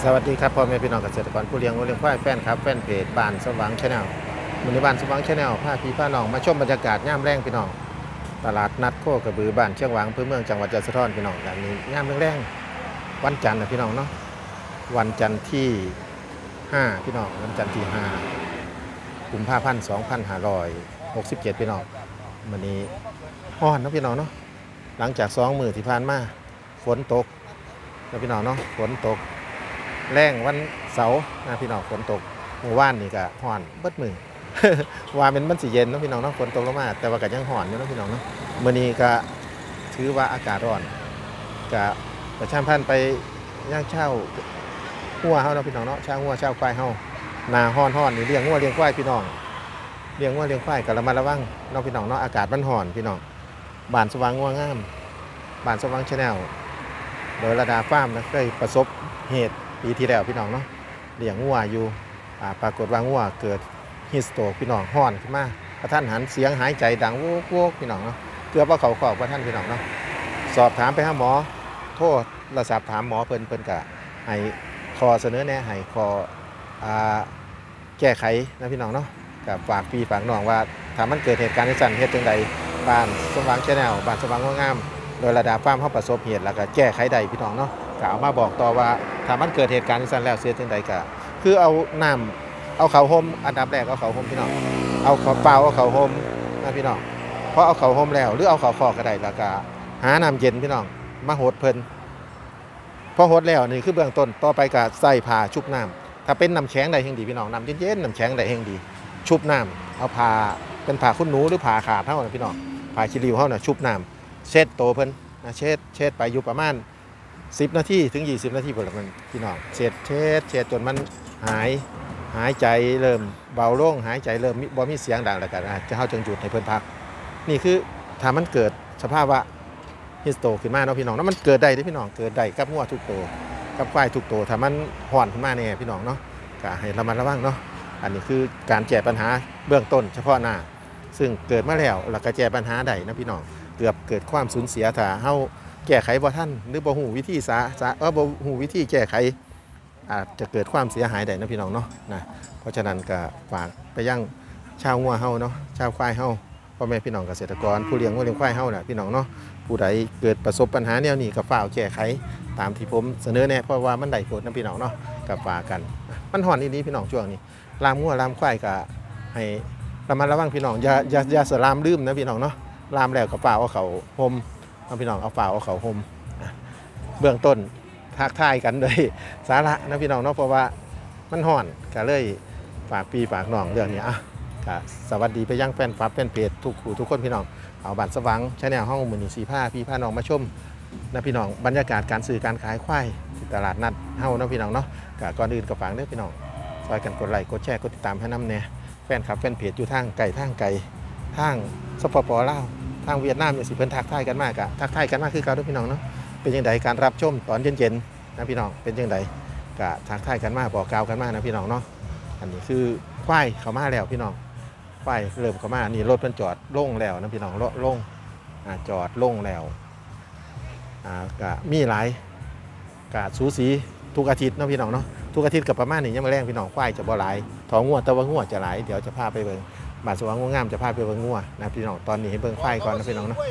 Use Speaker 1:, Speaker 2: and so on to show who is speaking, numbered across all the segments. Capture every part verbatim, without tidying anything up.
Speaker 1: สวัสดีครับพ่อแม่พี่น้องเกษตรกรผู้เลี้ยงวัวเลี้ยงควายแฟนครับแฟนเพจบ้านสว่างชาแนลมือในบ้านสว่างชาแนลพาพี่พาน้องมาชมบรรยากาศย่ามแรงพี่น้องตลาดนัดโคกระบือบ้านเชียงหวางอำเภอเมืองจังหวัดยะโสธรพี่น้องแบบนี้ย่ามแรงๆวันจันทร์นะพี่น้องเนาะวันจันทร์ที่ห้าพี่น้องวันจันทร์ที่ห้ากุมภาพันธ์สองพันห้าร้อยหกสิบเจ็ดพี่น้องวันนี้ฮ้อนนะพี่น้องเนาะหลังจากสองมื้อที่ผ่านมาฝนตกนะพี่น้องเนาะฝนตกแรงวันเสาร์นะพี่น้องฝนตกเมื่อวานนี่ก็ฮ้อนเบิดมือ ว่าเป็นมันสิเย็นเนาะพี่น้องเนาะฝนตกลงมาแต่ว่าก็ยังฮ้อนอยู่เนาะพี่น้องเนาะมื้อนี้ก็ถือว่าอากาศร้อนก็ประชาพันธ์ไปย่างเช่าหัวเฮาเนาะพี่น้องเนาะเช่าหัวเช่าควายเฮาหน้าฮ้อนๆนี่เลี้ยงหัวเลี้ยงควายพี่น้องเลี้ยงหัวเลี้ยงควายก็ระมัดระวังเนาะพี่น้องเนาะอากาศมันร้อนพี่น้องบ้านสว่างงัวงามบ้านสว่างชาแนลโดยระดาฟาร์มนะเคยประสบเหตุปีที่แล้วพี่น้องเนาะเลี้ยงงัวอยู่ปรากฏว่างัวเกิดฮิสโตรกพี่น้องฮ้อนขึ้นมากระทันหันเสียงหายใจดังโวกโวกพี่น้องเนาะเกือบว่าเขาขอบกระทันพี่น้องเนาะสอบถามไปหาหมอโทษระสับถามหมอเพิ่นเพิ่นกะให้คอเสนอแนะให้คอแก้ไขนะพี่น้องเนาะกับฝากพี่ฝากน้องว่าถ้ามันเกิดเหตุการณ์ในสั่นเหตุจังใดบ้านสว่างชาแนลบ้านสว่างงามโดยระดับฟาร์มเขาประสบเหตุแล้วก็แก้ไขได้พี่น้องเนาะก็เอามาบอกต่อว่าถ้ามันเกิดเหตุการณ์ในสั่นแล้วเสียจังใดก็คือเอาน้ำเอาเขาห่มอันดับแรกเอาเขาห่มพี่น้องเอาเขาเปล่าเอาเขาห่มนะพี่น้องเพราะเอาเขาห่มแล้วหรือเอาเขาคอก็ได้แล้วก็หาน้ำเย็นพี่น้องมาหดเพิ่นพอหดแล้วนี่คือเบื้องต้นต่อไปก็ใส่ผ้าชุบน้ำถ้าเป็นน้ำแข็งได้แห่งดีพี่น้องน้ำเย็นๆน้ำแข็งได้แห่งดีชุบน้ำเอาผ้าเป็นผ้าคุ้นหนูหรือผ้าขาดเท่านั้นพี่น้องผ้าชิริวเท่านั้นชุบน้ำเช็ดโตเพิ่นนะเช็ดเช็ดไปอยู่ประมาณสิบนาทีถึงยี่สิบนาทีพอละมันพี่น้องเช็ดเช็ดเช็ดจนมันหายหายใจเริ่มเบาลงหายใจเริ่มบ่มีเสียงดังแล้วกันจะเข้าจังหยุดให้เพิ่นพักนี่คือถ้ามันเกิดสภาพว่าฮิสโตขึ้นมาเนาะพี่น้องแล้วมันเกิดได้ที่พี่น้องเกิดได้กับงัวทุกตัวกับควายทุกตัวถ้ามันห่อนขึ้นมาเนี่ยพี่น้องเนาะก็ให้ระมัดระวังเนาะอันนี้คือการแก้ปัญหาเบื้องต้นเฉพาะหน้าซึ่งเกิดมาแล้วแล้วก็แก้ปัญหาได้นะพี่น้องเกือบเกิดความสูญเสียถ้าเฮาแก้ไขบ่ทันหรือบ่ฮู้วิธีสาสาเออบ่ฮู้วิธีแก้ไขอาจจะเกิดความเสียหายได้นะพี่น้องเนาะนะเพราะฉะนั้นก็ฝากไปยังชาวงัวเฮาเนาะชาวควายเฮาพ่อแม่พี่น้องเกษตรกรผู้เลี้ยงงัวเลี้ยงควายเฮาน่ะพี่น้องเนาะผู้ใดเกิดประสบปัญหาแนวนี้ก็ฝากแก้ไขตามที่ผมเสนอแนะเพราะว่ามันได้ผลนะพี่น้องเนาะก็ฝากกันมันฮ้อนอีหลีพี่น้องช่วงนี้ลามงัวลามควายก็ให้ระมัดระวังพี่น้องอย่าอย่าอย่าสลามลืมนะพี่น้องเนาะลามแล้วก็ฝากเอาเขาห่มเอาพี่น้องเอาฝากเอาเขาห่มเบื้องต้นทักทายกันเลยสาระนะพี่น้องเนาะเพราะว่ามันห่อนก็เลยฝากปีฝากน้องเรื่องนี้อ่ะก็สวัสดีไปยังแฟนฟับแฟนเพจทุกทุกคนพี่น้องเอาบัตรสว่างชาแนลห้องมือหนีสีผ้าพี่ผ้าน้องมาชมนะพี่น้องบรรยากาศการสื่อการขายควายที่ตลาดนัดเฮ้านะพี่น้องเนาะก็ก่อนอื่นก็ฝากเด้อพี่น้องซอยกันกดไลค์กดแชร์กดติดตามให้น้ำเนี่ยแฟนคลับแฟนเพจอยู่ทางไก่ทางไก่ทางสปปลาวทางเวียดนามอย่างสิเพิ่นทักทายกันมากอะทักทายกันมากคือเก่าด้วยพี่น้องเนาะเป็นยังไงการรับชมตอนเย็นๆนะพี่น้องเป็นยังไงกะทักทายกันมากบอกกล่าวกันมากนะพี่น้องเนาะอันนี้คือควายเขามาแล้วพี่น้องควายเริ่มเขามานี่รถมันจอดลงแล้วนะพี่น้องรถลงจอดลงแล้วกะมีหลายกะสูสีทุกอาทิตย์นะพี่น้องเนาะทุกอาทิตย์กับประมาณนี้ยังไม่แรงพี่น้องควายจะบ่หลายท้องงัวแต่ว่างัวจะหลายเดี๋ยวจะพาไปเบิ่งบาดสว่างงามจะพาไปเบิ่งงัวนะพี่น้องตอนนี้ให้เบิ่งควายก่อนนะพี่น้องเนาะ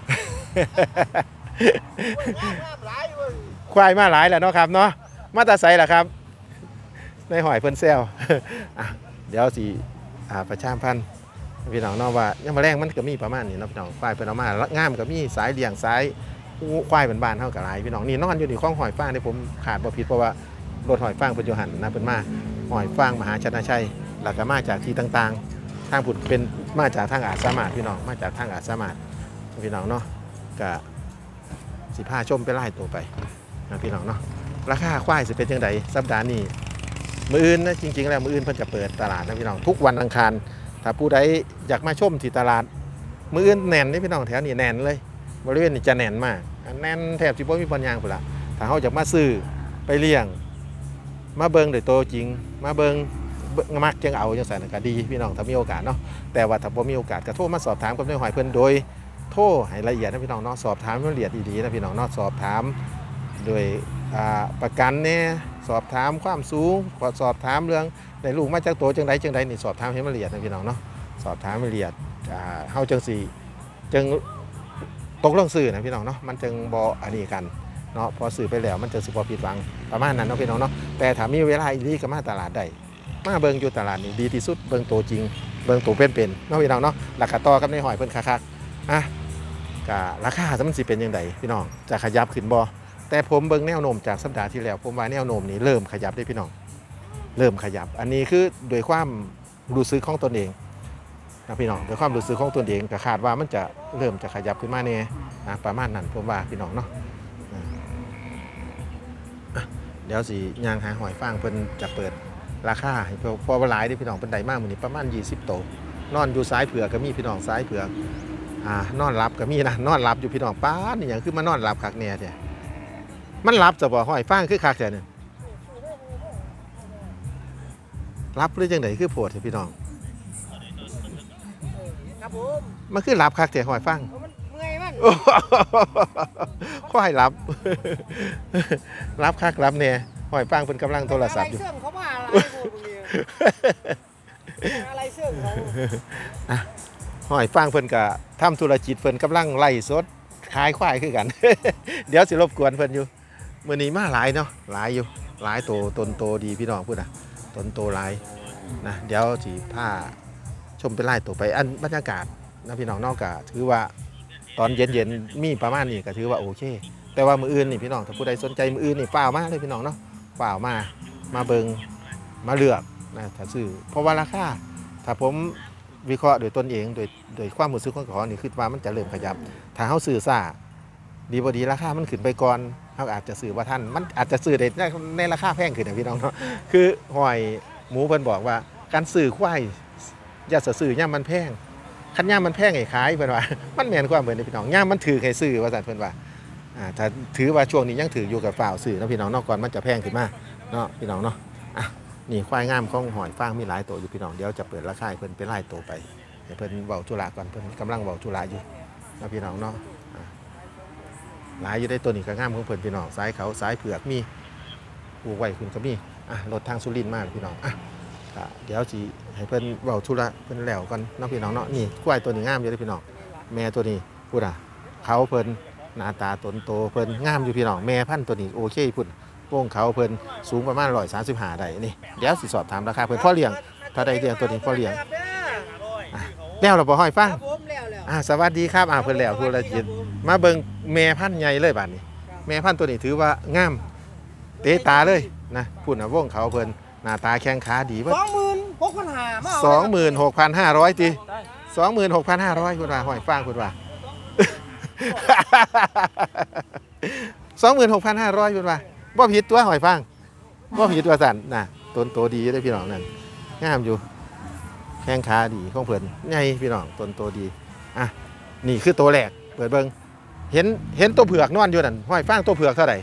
Speaker 1: ควายมาหลายแล้วเนาะครับเนาะมาตาใสแหละครับในหอยเพิ่นเซลเดี๋ยวสิประชาพันธ์พี่น้องเนาะว่ายังมาแรงมันก็มีประมาณนี้เนาะพี่น้องควายเพิ่นเอามาแล้วงามก็มีสายเลี้ยงสายควายเป็นบ้านเท่ากับหลายพี่น้องนี่นอนอยู่ในคลองหอยฟางที่ผมขาดบ่ผิดเพราะว่ารถหอยฟางเป็นโยหันนะเป็นมาหอยฟางมหาชนะชัยหลักก็มาจากที่ต่างๆทางผุดเป็นมาจากทางอาจสามารถพี่น้องมาจากทางอาจสามารถพี่น้องเนาะก็สิพาชมไปไล่ตัวไปนะพี่น้องเนาะราคาควายสิเป็นยังไงสัปดาห์นี้มื้ออื่นนะจริงๆแล้วมื้ออื่นเพิ่นจะเปิดตลาดนะพี่น้องทุกวันอังคารถ้าผู้ใดอยากมาชมที่ตลาดมื้ออื่นแน่นนี่พี่น้องแถวนี้แน่นเลยบริเวณนี้จะแน่นมากแน่นแทบสิบ่มีปัญญาพุ่นละถ้าเฮาอยากมาซื้อไปเลี้ยงมาเบิ่งด้วยตัวจริงมาเบิ่งมักจังเอาจังซั่นก็ดีพี่น้องถ้ามีโอกาสเนาะแต่ว่าถ้าบ่มีโอกาสก็โทรมาสอบถามกับนายหอยเพิ่นโดยโทรให้ละเอียดนะพี่น้องเนาะสอบถามละเอียดดีๆนะพี่น้องเนาะสอบถามโดยประกันเนี่ยสอบถามความสูงขอสอบถามเรื่องในลูกมาจากตัวจังไดจังไดนี่สอบถามให้มันละเอียดนะพี่น้องเนาะสอบถามให้ละเอียดอ่าเฮาจังสิจังตกลงซื้อนะพี่น้องเนาะมันจึงบ่อันนี้กันเนาะพอซื้อไปแล้วมันจะสิบ่ผิดหวังประมาณนั้นเนาะพี่น้องเนาะแต่ถ้ามีเวลาอีหลีก็มาตลาดได้มาเบิ่งอยู่ตลาดนี่ดีที่สุดเบิ่งตัวจริงเบิ่งตัวเป็นๆเนาะพี่น้องเนาะราคาต่อกับในหอยเพิ่นคักๆอ่ะก็ราคามันสิเป็นจังไดพี่น้องจะขยับขึ้นบ่แต่ผมเบิ่งแนวโน้มจากสัปดาห์ที่แล้วผมว่าแนวโน้มนี้เริ่มขยับได้พี่น้องเริ่มขยับอันนี้คือโดยความรู้สึกของตนเองนะพี่น้องโดยความรู้สึกของตนเองก็คาดว่ามันจะเริ่มจะขยับขึ้นมาแน่นะประมาณนั้นผมว่าพี่น้องเนาะเดี๋ยวสิย่างหาหอยฟางเพิ่นจะเปิดราคาให้พอหลายได้พี่น้องเป็นใดมากมื้อนี้ประมาณยี่สิบโตนอนอยู่ซ้ายเผือกก็มีพี่น้องซ้ายเผือกอ่านอนหลับก็มีนะนอนหลับอยู่พี่น้องป้านี่หยังคือมานอนหลับคักแน่แท้มันหลับจะบ่หอยฟางคือคักแท้เนี่ยรับหรือจังไดคือโพดพี่น้องครับผมมันคือรับคักแต่หอยฟังมันเมื่อยมันค่อยรับรับคักรับเนี่ยหอยฟังเป็นกำลังโทรศัพท์อยู่อะไรเสื่อมเขามาอะไรพวกนี้อะไรเสื่อมเขาหอยฟังเพิ่นกะทำธุรกิจเพิ่นกำลังไล่สดขายควายคือกันเดี๋ยวสิรบกวนเพิ่นอยู่มื้อนี้มาหลายเนาะหลายอยู่หลายโตตนโตดีพี่น้องพูดนะตนโตหลายนะเดี๋ยวสิพาชมเป็นไล่ตัวไปอันบรรยากาศนะพี่น้องนอกกะถือว่าตอนเย็นๆมีประมาณนี้ก็ถือว่าโอเคแต่ว่ามืออื่นนี่พี่น้องถ้าผู้ใดสนใจมืออื่นนี่เปล่ามาเลยพี่น้องเนาะเปล่ามามาเบิงมาเลือกนะถ้าซื้อเพราะว่าราคาถ้าผมวิเคราะห์โดยตนเองโดยโดยความมือซื้อของเขานี่คิดว่ามันจะเริ่มขยับถ้าเขาซื้อซ่าดีบดีราคามันขึ้นไปก่อนเขาอาจจะซื้อว่าท่านมันอาจจะซื้อได้ในราคาแพงขึ้นนะพี่น้องเนาะคือหอยหมูเพิ่นบอกว่าการซื้อควายอย่าซื้อย่ามันแพงคันย่ามันแพงไอ้ขายเพิ่นว่ามันแม่นความเหมือนพี่น้องย่ามันถือให้ซื้อว่าซั่นเพิ่นว่าอ่าถ้าถือว่าช่วงนี้ยังถืออยู่กับฝ่าวซื้อนะพี่น้องเนาะก่อนมันจะแพงขึ้นมาเนาะพี่น้องเนาะอ่ะนี่ควายงามของหอยฟางมีหลายตัวอยู่พี่น้องเดี๋ยวจะเปิดราคาเพิ่นเป็นไล่ตัวไปให้เพิ่นเว้าธุระก่อนเพิ่นกำลังเว้าธุระอยู่นะพี่น้องเนาะหลายอยู่ได้ตัวนี้ก็งามของเพิ่นพี่น้องสายเขาสายเผือกมีผูกไว้คุณก็มีอ่ะรถทางสุรินทร์มากพี่น้องอ่ะเดี๋ยวสิให้เพิ่นเว้าธุระเพิ่นแล้วก่อนน้องพี่น้องเนาะนี่ควายตัวนี้งามอยู่เลยพี่น้องแม่ตัวนี้พูดอ่ะเขาเพิ่นหน้าตาตนโตเพิ่นงามอยู่พี่น้องแม่พันธุ์ตัวนี้โอเคพุ่นวงเขาเพิ่นสูงประมาณหนึ่งร้อยสามสิบห้าได้นี่เดี๋ยวสิสอบถามราคาเพิ่นพ่อเลี้ยงถ้าได้เลี้ยงตัวนี้พ่อเลี้ยงแล้วเราบ่ห้อยฟังอ่าสวัสดีครับอ่าเพิ่นแล้วธุรกิจมาเบิ่งแม่พันธุ์ใหญ่เลยบัดนี้แม่พันธุ์ตัวนี้ถือว่างามเตะตาเลยนะพุ่นน่ะวงเขาเพิ่นหน้าตาแข้งขาดีเว้ย
Speaker 2: สองหมื่นหกพันห้ามา
Speaker 1: สองหมื่นหกพันห้าร้อยตีสองหมื่นหกพันห้าร้อยคุณว่าหอยฟางคุณว่าสองหมื่นหกพันห้าร้อยคุณว่าบ่ผิดตัวหอยฟางบ่ผิดตัวสันน่ะต้นโตดีได้พี่น้องนั่นงามอยู่แข้งขาดีของเพิ่นใหญ่พี่น้องต้นโตดีอ่ะนี่คือตัวแรกเปิดเบิ่งเห็นเห็นตัวเผือกนอนอยู่นั่นหอยฟางตัวเผือกเท่าไหร่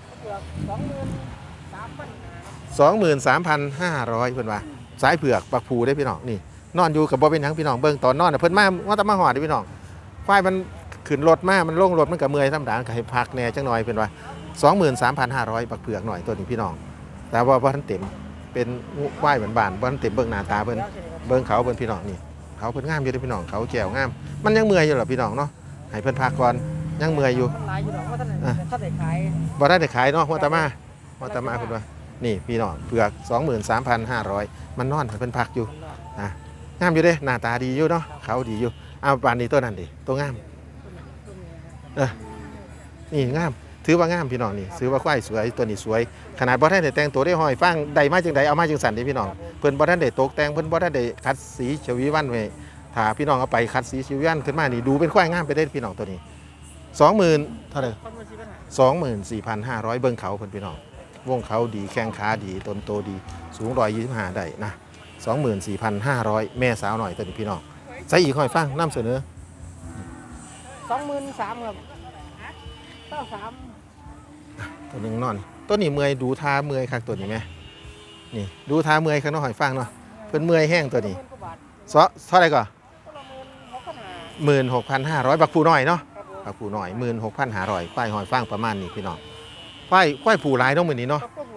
Speaker 1: สองหมื่นสามพันห้าร้อยเพิ่นว่าสายเผือกปักผูได้พี่น้องนี่นอนอยู่กับบ่เป็นหยังพี่น้องเบิ่งตอนนอนเพิ่นมาว่าตะมาหอดพี่น้องควายมันขึ้นรถมามันลงรถมันก็เมื่อยธรรมดาก็ให้พักแน่จังหน่อยเพิ่นว่า สองหมื่นสามพันห้าร้อย ปักเผือกหน่อยตัวนี้พี่น้องแต่ว่าบ่ทันเต็มเป็นควายเหมือนบ้านบ่ทันเต็มเบิ่งหน้าตาเพิ่นเบิ่งเขาเพิ่นพี่น้องนี่เขาเพิ่นงามอยู่เด้อพี่น้องเขาแก้วงามมันยังเมื่อยอยู่หรอพี่น้องเนาะให้เพิ่นพักก่อนยังเมื่อยอยู่หลายอยู่ดอกว่าท่านท่านได้ขายบ่ได้ขายเนาะว่าตะมาว่าตะมาเพิ่นว่านี่พี่น้องเผือก สองหมื่นสามพันห้าร้อย มันนอนให้เพิ่นพักอยู่อ่ะงามอยู่เด้หน้าตาดีอยู่เนาะเขาดีอยู่เอาปานนี้ตัวนั้นดิตัวงามเออนี่งามถือว่างามพี่น้องนี่ถือว่าควายสวยตัวนี้สวยขนาดบ่ทันได้แต่งตัวได้ห้อยฟางใดมาจังใดเอามาจังสั่นเด้พี่น้องเพิ่นบ่ทันได้ตกแต่งเพิ่นบ่ทันได้คัดสีชวีวันไว้ถ้าพี่น้องเอาไปคัดสีชวีวันขึ้นมานี่ดูเป็นควายงามไปได้พี่น้องตัวนี้ สองหมื่น เท่าไหร่ สองหมื่นสี่พันห้าร้อย เบิ่งเขาเพิ่นพี่น้องวงเขาดีแข้งขาดีต้นโตดีสูงหนึ่งร้อยยี่สิบห้าได้นะ สองหมื่นสี่พันห้าร้อย แม่สาวหน่อยตัวนี้พี่น้องใส่อีกห้อยฟังนำเสนอ
Speaker 2: สองหมื่นสามครับเก้าสาม
Speaker 1: ตัวนึงนอนตัวนี้เมื่อยดูท่าเมื่อยคักตัวนี้ไหมนี่ดูท่าเมื่อยข้างนอกหอยฟางเนาะเพิ่นเมื่อยแห้งตัวนี้ซอเท่าไหร่ก่อนหมื่นหกพันห้าร้อยบักผูน้อยเนาะบักผูน้อยหมื่นหกพันห้าร้อยควายหอยฟางประมาณนี้พี่น้องควายควายผูหลายน้องมือนี้เนาะ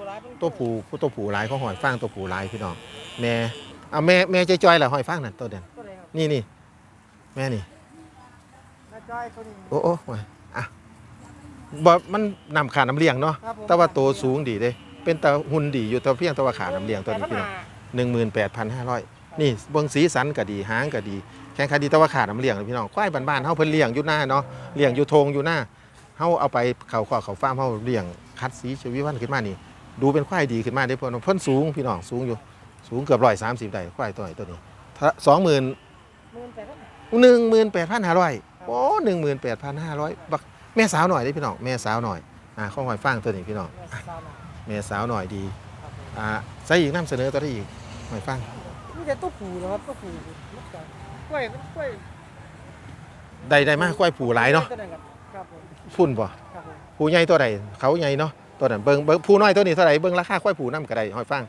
Speaker 1: ตัวผู้ผู้ตัวผู้หลายเขาหอยฟางตัวผู้หลายพี่น้องแม่เอาแม่แม่ใจจอยเหรอหอยฟางนั่นตัวเด่น
Speaker 2: ตัวไหนครับ
Speaker 1: นี่นี่แม่นี่
Speaker 2: แม่จ้อยตัวนี้
Speaker 1: โอ้โอ้โอ้ยอ่ะบ่มันนำขาน้ำเลี้ยงเนาะ
Speaker 2: ครับผม
Speaker 1: แต่ว่าโตวสูงดีเด้เป็นตาหุ่นดีอยู่แต่เพียงแต่ว่าขาน้ำเลี้ยงตัวนี้พี่น้องหนึ่งหมื่นแปดพันห้าร้อยนี่เบิ่งสีสันก็ดีหางก็ดีแข้งขาดีแต่ว่าขาน้ำเลี้ยงเลยพี่น้องควายบ้านๆเฮาเพิ่นเลี้ยงอยู่หน้าเนาะเลี้ยงอยู่ทงอยู่หน้าเฮาเอาไปเขาขอเขาฟาร์มเฮาเลี้ยงคัดสีชวิวันขึ้นมานี่ดูเป็นควายดีขึ้นมาเด้เพิ่นเพิ่นสูงพี่น้องสูงอยู่สูงเกือบร้อยสามสิบได้ควายตัวนี้ตัวนี้สองหมื่น
Speaker 2: หมื่นแปดพัน
Speaker 1: หนึ่งหมื่นแปดพันห้าร้อยโอ้หนึ่งหมื่นแปดพันห้าร้อยบักแม่สาวหน่อยได้พี่น้องแม่สาวหน่อยอ่าข้าวหอยฟางตัวนี้พี่น้อง
Speaker 2: แม่สาวหน่อย
Speaker 1: แม่สาวหน่อยดี
Speaker 2: ครับผม
Speaker 1: อ่าใส่อีกน้ำเสนอตัวได้อีกหอยฟาง
Speaker 2: นี่จะตัวผูนะครับตัวผูลูกกันกล้วยเป็นกล้วย
Speaker 1: ได้ได้มากกล้วยผูหลายเนาะ
Speaker 2: ตัวนั้นครับครับผม
Speaker 1: พุ่นป่ะ
Speaker 2: ครับผม
Speaker 1: ผูใหญ่ตัวใดเขาใหญ่เนาะตัวนั้นเบิ้งเบิ้งผูน้อยตัวนี้เท่าไหร่เบิ้งราคากล้วยผูน้ำก็ได้หอยฟาง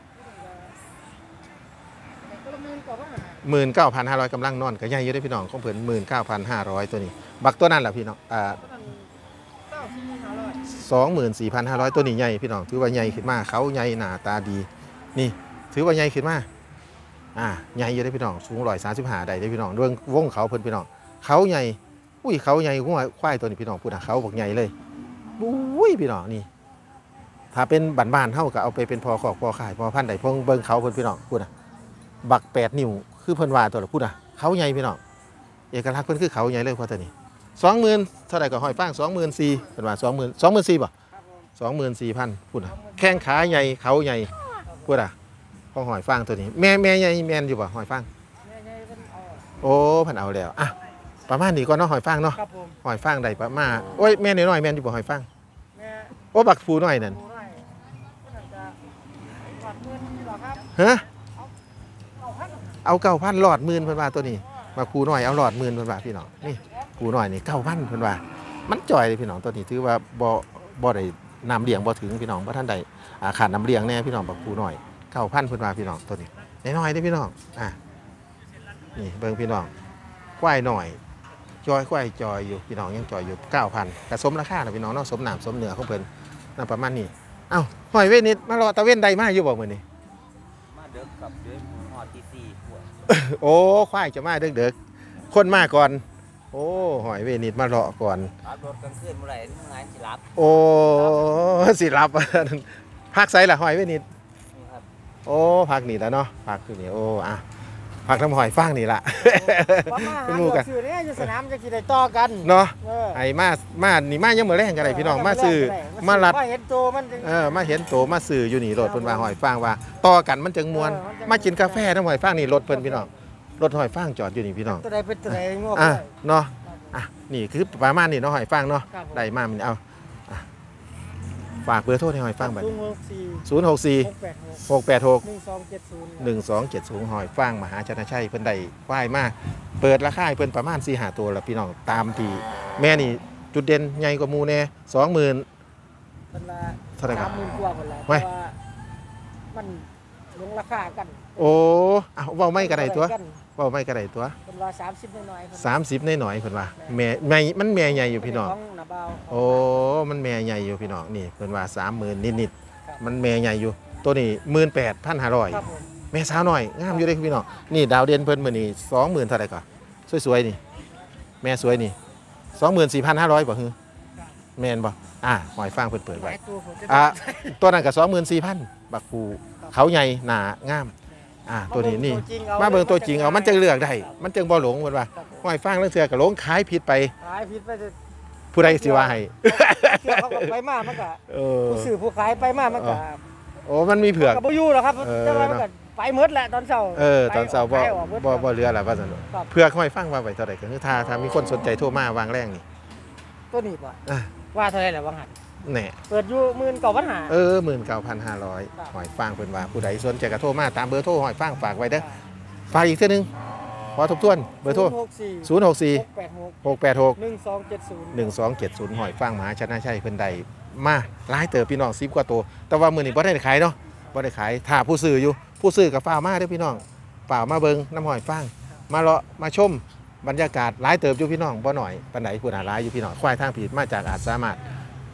Speaker 2: ตัวละหมื่นกว่าบาท
Speaker 1: หมื่นเก้าพันห้าร้อยกำลังนอนก็ใหญ่อยู่ได้พี่น้องของเพิ่นหมื่นเก้าพันห้าร้อยตัวนี้ บักตัวนั้นแหละพี่น้องอ่า
Speaker 2: ตัวนั้นเก้าสิบห้าร้อย
Speaker 1: สองหมื่นสี่พันห้าร้อยตัวนี้ใหญ่พี่น้องถือว่าใหญ่ขึ้นมาเขาใหญ่หน้าตาดี นี่ ถือว่าใหญ่ขึ้นมาอ่าใหญ่อยู่ได้พี่น้องสูงร้อยสามสิบห้าได้ได้พี่น้องเรื่องวงเขาเพิ่นพี่น้องเขาใหญ่อุ้ยเขาใหญ่กว่าควายตัวนี้พี่น้องพูดนะเขาบอกใหญ่เลยอุ้ยพี่น้องนี่ถ้าเป็นบ้านๆเท่ากับเอาไปเป็นพอขอกพอขายพอพันธุ์ใดพงเบิ่งเขาเพิ่นพี่น้องพูดนะบักแปดนิ้วคือเพิ่นว่าตัวละพูดนะเขาใหญ่พี่น้องเอกลักษณ์เพิ่นคือเขาใหญ่เลยพอตัวนี้สองหมื่นเท่าไหร่ก็หอยฟางสองหมื่นสี่เพิ่นว่าสองหมื่นสองหมื่นสี่ป่ะ
Speaker 2: ครับผม
Speaker 1: สองหมื่นสี่พันพูดนะแข้งขาใหญ่เขาใหญ่พูดอ่ะพอหอยฟางตัวนี้แม่แม่ใหญ่แม่นอยู่ป่ะหอยฟาง
Speaker 2: แม่ใหญ่เป็นเอา
Speaker 1: โอ้พันเอาแล้วอ่ะประมาณนี้ก็เนาะหอยฟางเนาะ
Speaker 2: ครับผม
Speaker 1: หอยฟางได้ประมาณโอ้ยแม่น้อยๆแม่นอยู่บ่หอยฟาง
Speaker 2: แม่
Speaker 1: โอ้บักผูน้อยนั่น
Speaker 2: ผูน้อยตัวนั้นจะหวัดหมื่นนี่หรอครับ
Speaker 1: ฮะ
Speaker 2: เอาพัน
Speaker 1: เอาเก้าพันหลอดหมื่นเพิ่นว่าตัวนี้บักผูน้อยเอาหลอดหมื่นเพิ่นว่าพี่น้องนี่ผูน้อยนี่เก้าพันเพิ่นว่ามันจ่อยเลยพี่น้องตัวนี้ถือว่าบ่บ่ได้น้ำเลี้ยงบ่ถึงพี่น้องบ่ทันได้อ่าขาดน้ำเลี้ยงแน่พี่น้องบักผูน้อยเก้าพันเพิ่นว่าพี่น้องตัวนี้น้อยๆเด้อพี่น้องอ่ะนี่เบิ่งพี่น้องควายหน่อยจอยควายจอยอยู่พี่น้องยังจอยอยู่เก้าพันก็สมราคาน่ะพี่น้องเนาะสมน้ำสมเนื้อของเพิ่นนั่นประมาณนี้เอ้าหอยเวนิดมารอตะเว้นใดมาอยู่บ่มื้อนี้
Speaker 3: มาเด็กกับเด็กหอดที่สี่ขวด
Speaker 1: โอ้ควายจะมาเด็กๆคนมาก่อน โอ้หอยเวนิดมารอก่อน
Speaker 3: ขับรถกลางคืนเมื่อไหร่งานสิรับ
Speaker 1: โอ้สิรับ พักไซล่ะหอยเวนิด
Speaker 3: นี่ครับ
Speaker 1: โอ้พักนี่แล้วเนาะพักคือนี่โอ้อะพักทำหอยฟางนี่ละ
Speaker 2: ว่ามา
Speaker 1: เป็น
Speaker 2: หา
Speaker 1: หมู่
Speaker 2: เลื
Speaker 1: กั
Speaker 2: อน กซื้อเนี่ยอยู่สนามจะกี่ได้ต่อกัน
Speaker 1: เนาะ
Speaker 2: เออ
Speaker 1: ไอ้มามานี่มายังมือแรงกันไรพี่น้องมาซื้อมาลัด
Speaker 2: มาเห็นตัวมันจึง
Speaker 1: เออมาเห็นโตมาซื้ออยู่นี่รถเพิ่นว่าหอยฟางว่าต่อกันมันจึงมวน
Speaker 2: เออมันจัง
Speaker 1: มากินกาแฟน้ำหอยฟางนี่รถเพิ่นพี่น้องรถหอยฟางจอดอยู่นี่พี่น้อง
Speaker 2: ตัวใดเป็นตัวใดงอก
Speaker 1: อ่ะ
Speaker 2: ได้
Speaker 1: เนาะอ่ะนี่คือประมาณนี้เนาะหอยฟางเนาะ
Speaker 2: ครับผม
Speaker 1: ได้มามันเอาอ่ะฝากเบอร์โทรให้หอยฟางบัด
Speaker 2: ศู
Speaker 1: นี้
Speaker 2: นย์หกสี่
Speaker 1: ศูนย์หกสี่
Speaker 2: หกแปดหก
Speaker 1: หกแปดหก
Speaker 2: หนึ่งสองเจ็ดศูนย์
Speaker 1: หนึ่งสองเจ็ดศูนย์หอยฟางมหาชนะชัยเพิ่นได้ควายมาเปิดราคาให้เพิ่นประมาณสี่ห้าตัวแล้วพี่น้องตามที่แม่นี่จุดเด่นใหญ่กว่าหมูแน่สองหมื่น
Speaker 2: เป็นละ
Speaker 1: เท่าไหร่ครับ
Speaker 2: สามหมื่นกว่าคนละ
Speaker 1: ไว้
Speaker 2: เพราะว่ามันลงราคากัน
Speaker 1: โอ้เอาเว้าไม่กระไดตัว
Speaker 2: กัน
Speaker 1: เว้าไม่กระไดตัว
Speaker 2: เป็นว่าสามสิบน้อยๆคน
Speaker 1: สามสิบหน่อยๆเพิ่นว่าแม่แม่มันแม่ใหญ่อยู่พี่น้อง
Speaker 2: ขนาบาว
Speaker 1: โอ้มันแม่ใหญ่อยู่พี่น้องนี่เพิ่นว่าสามหมื่นนิดๆมันแม่ใหญ่อยู่ตัวนี้หมื่นแปดพันห้าร้อย
Speaker 2: ครับผม
Speaker 1: แม่สาวหน่อยงามอยู่เด้พี่น้องนี่ดาวเด่นเพิ่นมื้อนี้สองหมื่นเท่าไหร่ก่อนสวยๆนี่แม่สวยนี่สองหมื่นสี่พันห้าร้อยบ่ฮือแม่นบ่อ่าหอยฟางเพิ่นเปิด
Speaker 2: ห
Speaker 1: ไว้
Speaker 2: ลายตัวผมจะ
Speaker 1: อ่าตัวนั้นก็สองหมื่นสี่พันบักฟูเขาใหญ่หนางามอ่าตัวนี้นี่มาเบิ่งตัวจริงเอามันจึงเลือกได้มันจึงบ่หลงเพิ่นว่าหอยฟางเรื่องเทื่อก็หลงขายผิดไป
Speaker 2: ขายผิดไปจะ
Speaker 1: ผู้ใดสิว่าให้
Speaker 2: เชื่อเขาก็ไปมามันก็
Speaker 1: เออ
Speaker 2: ผู้ซื้อผู้ขายไปมามันก็
Speaker 1: โอ้มันมีเผือก
Speaker 2: ก็บ่อยู่หรอกครับ
Speaker 1: เออ
Speaker 2: แต่ว่ามันก็ไปหมดแหละตอนเช้า
Speaker 1: เออตอนเช้าบ่
Speaker 2: ขยออกหมด
Speaker 1: บ่บ่เหลือแล้วว่าซั่น
Speaker 2: ครับ
Speaker 1: เผือกหอยฟางว่าไว้เท่าไหร่ก็คือถ้าถ้ามีคนสนใจโทรมาวางแรงนี่
Speaker 2: ตัวนี้บ่
Speaker 1: อ่ะ
Speaker 2: ว่าเท่าไหร่แหละว่างหัน
Speaker 1: แหน่
Speaker 2: เปิดอยู่หมื่นเก้าพันห้า
Speaker 1: เออหนึ่งหมื่นเก้าพันห้าร้อย
Speaker 2: ครับ
Speaker 1: หอยฟางเพิ่นว่าผู้ใดสนใจก็โทรมาตามเบอร์โทรหอยฟางฝากไว้เด้อฝากอีกเทื่อนึงขอทบทวนเบอร์โทร
Speaker 2: หกสี่
Speaker 1: ศูนย์หกสี่
Speaker 2: หกแปดหก
Speaker 1: หกแปดหก
Speaker 2: หนึ่งสองเจ็ดศูนย์
Speaker 1: หนึ่งสองเจ็ดศูนย์หอยฟางมหาชนะชัยเพิ่นใดมาหลายเติบพี่น้องสิบกว่าตัวแต่ว่ามื้อนี้บ่ได้ขายเนาะบ่ได้ขายถ้าผู้ซื้ออยู่ผู้ซื้อกับฝ้าวมาเด้อพี่น้องฝ้าวมาเบิ่งน้ำหอยฟางมาเลาะมาชมบรรยากาศหลายเติบอยู่พี่น้องบ่หน่อยปานใดผู้น่าหลายอยู่พี่น้องควายทางผิดมาจากอาจสามารถ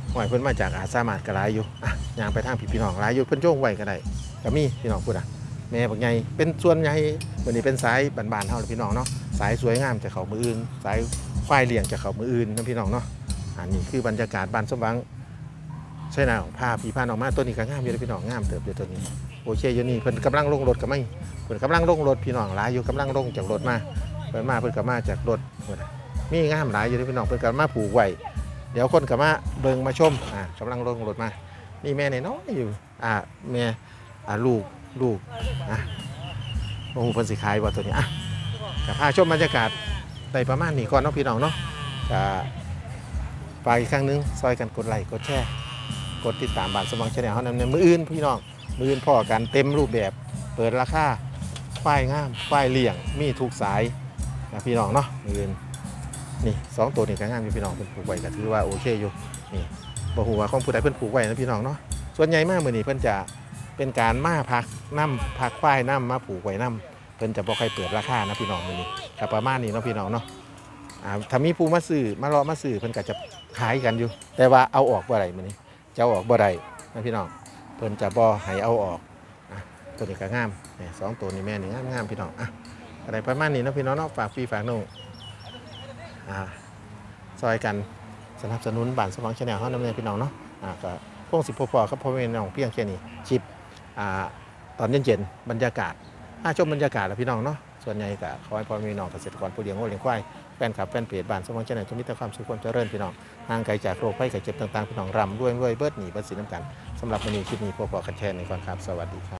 Speaker 1: หอยเพิ่นมาจากอาจสามารถกระไรอยู่อ่ะย่างไปทางพี่พี่น้องหลายอยู่เพิ่นโจ้งไว้ก็ได้ก็มีพี่น้องพูดอ่ะแม่บักใหญ่เป็นส่วนใหญ่วันนี้เป็นสายบ้านๆเฮาพี่น้องเนาะสายสวยงามจากเขามืออื่นสายควายเลี้ยงจากเขามืออื่นนะพี่น้องเนาะอันนี้คือบรรยากาศบ้านสมหวังใช่นะพาพี่พาน้องมาตัวนี้ก็งามอยู่เลยพี่น้องงามเติบอยู่ตัวนี้โอเคอยู่นี่เพิ่นกำลังลงรถก็ไม่เพิ่นกำลังลงรถพี่น้องหลายอยู่กำลังลงจากรถมาเพิ่นมาเพิ่นก็มาจากรถมีงามหลายอยู่เลยพี่น้องเพิ่นก็มาผูกไว้เดี๋ยวคนก็มาเบิ่งมาชมอ่ากำลังลงรถมานี่แม่น้อยอยู่อ่าแม่อ่าลูกลูกอ่ะโอ้โหเพิ่นสิขายว่าตัวนี้อ่ะกับพาชมบรรยากาศได้ประมาณนี้ก่อนเนาะพี่น้องเนาะก็ฝากอีกครั้งนึงซอยกันกดไลค์กดแชร์กดติดตามบ้านสมหวังชาแนลเฮานำในมืออื่นพี่น้องมืออื่นพ่อกันเต็มรูปแบบเปิดราคาควายงามควายเลี้ยงมีทุกสายนะพี่น้องเนาะมืออื่นนี่สองตัวนี้ก็งามอยู่พี่น้องเพิ่นผูกไว้ก็ถือว่าโอเคอยู่นี่บ่ฮู้ว่าของผู้ใดเพิ่นผูกไว้นะพี่น้องเนาะส่วนใหญ่มากมื้อนี้เพิ่นจะเป็นการมาพักน้ำพักควายน้ำมาผูกไว้น้ำเพิ่นจะบ่ค่อยเปิดราคานะพี่น้องมื้อนี้ก็ประมาณนี้เนาะพี่น้องเนาะอ่าถ้ามีผู้มาซื้อมารอมาซื้อเพิ่นก็จะขายกันอยู่แต่ว่าเอาออกบ่ได้มื้อนี้จะเอาออกบ่ได้นะพี่น้องเพิ่นจะบ่ให้เอาออกอ่ะตัวนี้ก็งามนี่สองตัวนี้แม่นี่งามๆพี่น้องอ่ะอะไรประมาณนี้เนาะพี่น้องเนาะฝากพี่ฝากน้องอ่าซอยกันสนับสนุนบ้านสมหวังชาแนลเฮานำเนินพี่น้องเนาะอ่าก็คงสิพอๆครับพ่อแม่น้องเพียงแค่นี้ชิปอ่าตอนเย็นๆบรรยากาศอ่าชมบรรยากาศแล้วพี่น้องเนาะส่วนใหญ่ก็ขอให้พ่อแม่น้องเกษตรกรผู้เลี้ยงวัวเลี้ยงควายแฟนคลับแฟนเพจบ้านสมหวังชาแนลทุกมิตรความสุขความเจริญพี่น้องห่างไกลจากโรคภัยไข้เจ็บต่างๆพี่น้องร่ำรวยรวยเบิดหนีเบิดสินน้ำกันสำหรับวันนี้คลิปนี้พอๆกันแค่นี้ก่อนครับสวัสดีครับ